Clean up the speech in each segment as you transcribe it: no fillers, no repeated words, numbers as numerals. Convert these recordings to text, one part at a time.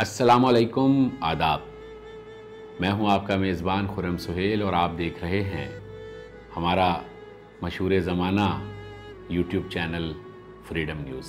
السلام علیکم، آداب۔ میں ہوں آپ کا میزبان خرم سہیل اور آپ دیکھ رہے ہیں ہمارا مشہور زمانہ یوٹیوب چینل فریڈم نیوز۔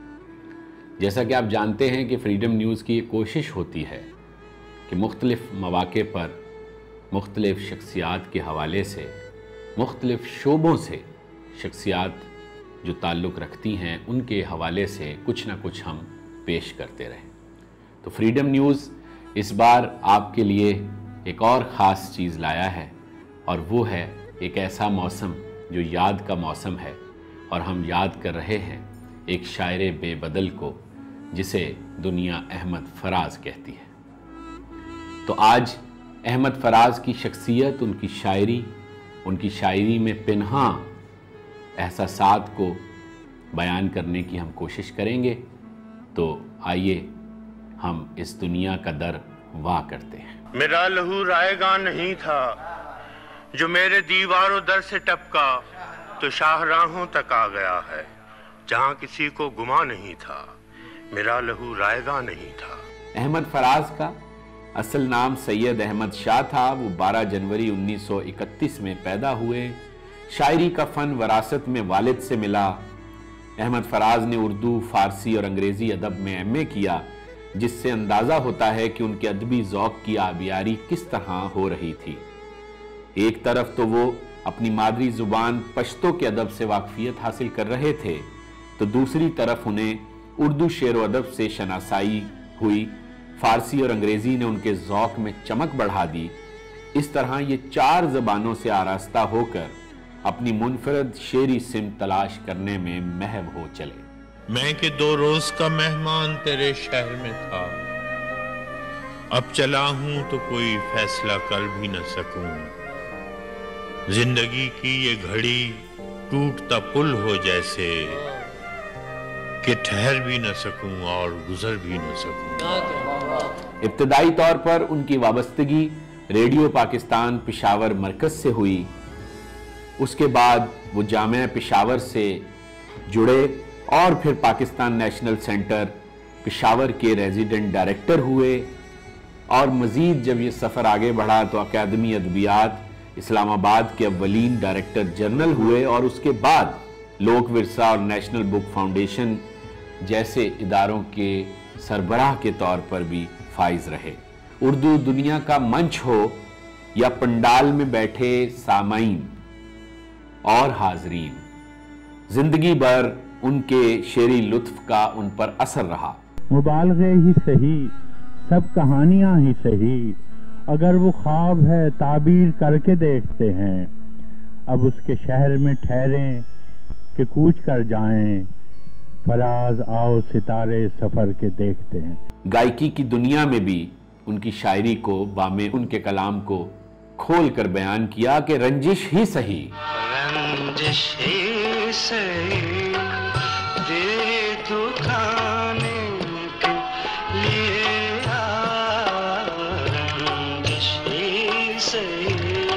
جیسا کہ آپ جانتے ہیں کہ فریڈم نیوز کی ایک کوشش ہوتی ہے کہ مختلف مواقع پر مختلف شخصیات کے حوالے سے مختلف شعبوں سے شخصیات جو تعلق رکھتی ہیں ان کے حوالے سے کچھ نہ کچھ ہم پیش کرتے رہیں۔ تو فریڈم نیوز اس بار آپ کے لیے ایک اور خاص چیز لایا ہے، اور وہ ہے ایک ایسا موسم جو یاد کا موسم ہے، اور ہم یاد کر رہے ہیں ایک شاعر بے بدل کو جسے دنیا احمد فراز کہتی ہے۔ تو آج احمد فراز کی شخصیت، ان کی شاعری میں پنہاں احساسات کو بیان کرنے کی ہم کوشش کریں گے۔ تو آئیے ہم اس دنیا کا در وا کرتے ہیں۔ میرا لہو رائے گاں نہیں تھا جو میرے دیوار و در سے ٹپکا تو شاہراہوں تک آ گیا ہے جہاں کسی کو گما نہیں تھا۔ میرا لہو رائے گاں نہیں تھا۔ احمد فراز کا اصل نام سید احمد شاہ تھا۔ وہ 12 جنوری 1931 میں پیدا ہوئے۔ شاعری کا فن وراثت میں والد سے ملا۔ احمد فراز نے اردو، فارسی اور انگریزی ادب میں ایم اے کیا، جس سے اندازہ ہوتا ہے کہ ان کے ادبی ذوق کی آبیاری کس طرح ہو رہی تھی۔ ایک طرف تو وہ اپنی مادری زبان پشتو کے ادب سے واقفیت حاصل کر رہے تھے، تو دوسری طرف انہیں اردو شعر و ادب سے شناسائی ہوئی۔ فارسی اور انگریزی نے ان کے ذوق میں چمک بڑھا دی۔ اس طرح یہ 4 زبانوں سے آراستہ ہو کر اپنی منفرد شعری سمت تلاش کرنے میں محو ہو چلے۔ میں کہ 2 روز کا مہمان تیرے شہر میں تھا، اب چلا ہوں تو کوئی فیصلہ کر بھی نہ سکوں۔ زندگی کی یہ گھڑی ٹوٹتا پل ہو جیسے کہ ٹھہر بھی نہ سکوں اور گزر بھی نہ سکوں۔ ابتدائی طور پر ان کی وابستگی ریڈیو پاکستان پشاور مرکز سے ہوئی۔ اس کے بعد وہ جامعہ پشاور سے جڑے اور پھر پاکستان نیشنل سینٹر پشاور کے ریزیڈنٹ ڈائریکٹر ہوئے، اور مزید جب یہ سفر آگے بڑھا تو اکیڈمی ادبیات اسلام آباد کے اولین ڈائریکٹر جنرل ہوئے، اور اس کے بعد لوک ورثہ اور نیشنل بک فاؤنڈیشن جیسے اداروں کے سربراہ کے طور پر بھی فائز رہے۔ اردو دنیا کا منچ ہو یا پنڈال میں بیٹھے سامعین اور حاضرین، زندگی بھر ان کے شعری لطف کا ان پر اثر رہا۔ مبالغے ہی صحیح، سب کہانیاں ہی صحیح، اگر وہ خواب ہے تعبیر کر کے دیکھتے ہیں، اب اس کے شہر میں ٹھہریں کہ کوچ کر جائیں، فراز آؤ ستارے سفر کے دیکھتے ہیں۔ گائکی کی دنیا میں بھی ان کی شاعری کو بامے ان کے کلام کو کھول کر بیان کیا کہ رنجش ہی صحیح، رنجش ہی صحیح دے تو کھانے کے لیے رنجش ہی صحیح۔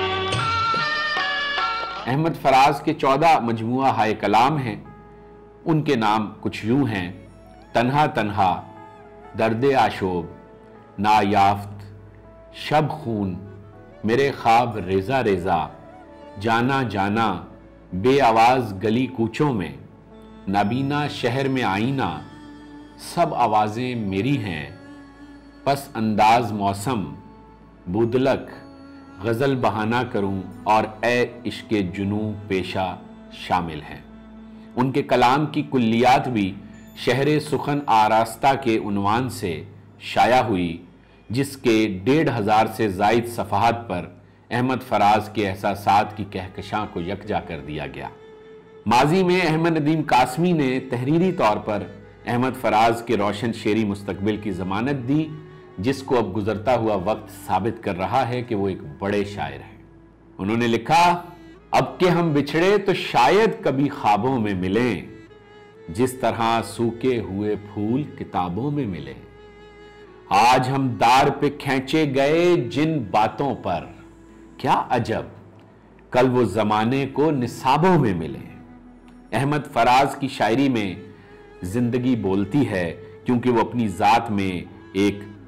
احمد فراز کے 14 مجموعہ ہائے کلام ہیں۔ ان کے نام کچھ یوں ہیں: تنہا تنہا، درد آشوب، نایافت، شب خون، میرے خواب ریزہ ریزہ، جانا جانا، بے آواز گلی کوچوں میں، نابینا شہر میں آئینہ، سب آوازیں میری ہیں، پس انداز موسم، بودلک، غزل بہانہ کروں، اور اے عشق جنوں پیشہ شامل ہیں۔ ان کے کلام کی کلیات بھی شہر سخن آراستہ کے عنوان سے شائع ہوئی، جس کے 1500 سے زائد صفحات پر احمد فراز کے احساسات کی کہکشاں کو یکجا کر دیا گیا۔ ماضی میں احمد ندیم قاسمی نے تحریری طور پر احمد فراز کے روشن شعری مستقبل کی ضمانت دی، جس کو اب گزرتا ہوا وقت ثابت کر رہا ہے کہ وہ ایک بڑے شاعر ہیں۔ انہوں نے لکھا: اب کہ ہم بچھڑے تو شاید کبھی خوابوں میں ملیں، جس طرح سوکے ہوئے پھول کتابوں میں ملیں۔ آج ہم دار پہ کھینچے گئے جن باتوں پر، کیا عجب کل وہ زمانے کو نصابوں میں ملیں۔ احمد فراز کی شاعری میں زندگی بولتی ہے، کیونکہ وہ اپنی ذات میں ایک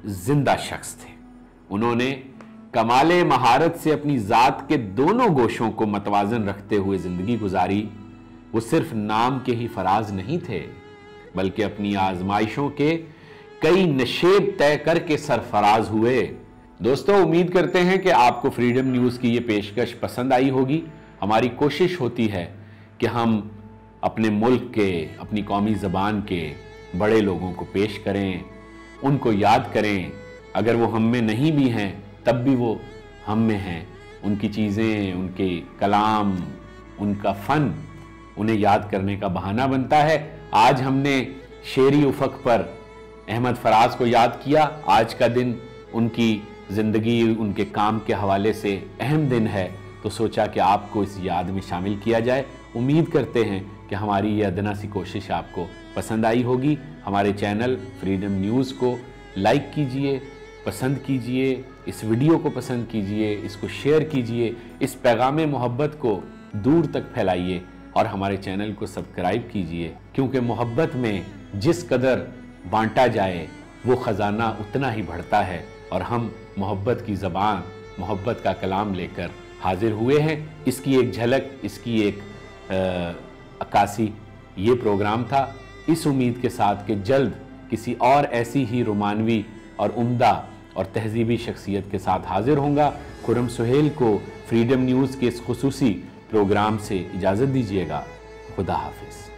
जिंदा शख्स थे। उन्होंने कमाले महारत से अपनी जात के दोनों गोशों को मतवाजन रखते हुए जिंदगी गुजारी। वो सिर्फ नाम के ही फराज नहीं थे, बल्कि अपनी आजमाइशों के कई नशेब तय करके सरफराज हुए। दोस्तों, उम्मीद करते हैं कि आपको फ्रीडम न्यूज़ की ये पेशकश पसंद आई होगी। हमारी कोशिश होती है कि हम अपने मुल्क के, अपनी कौमी ज़बान के बड़े लोगों को पेश करें, उनको याद करें। अगर वो हम में नहीं भी हैं तब भी वो हम में हैं। उनकी चीज़ें, उनके कलाम, उनका फ़न उन्हें याद करने का बहाना बनता है। आज हमने शेरी उफ़क़ पर अहमद फराज को याद किया। आज का दिन उनकी ज़िंदगी, उनके काम के हवाले से अहम दिन है, तो सोचा कि आपको इस याद में शामिल किया जाए। उम्मीद करते हैं कि हमारी ये अदना सी कोशिश आपको पसंद आई होगी। हमारे चैनल फ्रीडम न्यूज़ को लाइक कीजिए, पसंद कीजिए, इस वीडियो को पसंद कीजिए, इसको शेयर कीजिए, इस पैगाम मोहब्बत को दूर तक फैलाइए और हमारे चैनल को सब्सक्राइब कीजिए, क्योंकि मोहब्बत में जिस कदर बांटा जाए वो ख़जाना उतना ही बढ़ता है। और हम मोहब्बत की ज़बान, मोहब्बत का कलाम लेकर हाजिर हुए हैं। इसकी एक झलक, इसकी एक अक्कासी ये प्रोग्राम था। इस उम्मीद के साथ कि जल्द किसी और ऐसी ही रोमानवी और उम्दा और तहजीबी शख्सियत के साथ हाजिर होऊंगा। खुर्रम सुहेल को फ्रीडम न्यूज़ के इस खुसूसी प्रोग्राम से इजाज़त दीजिएगा। खुदा हाफिज़।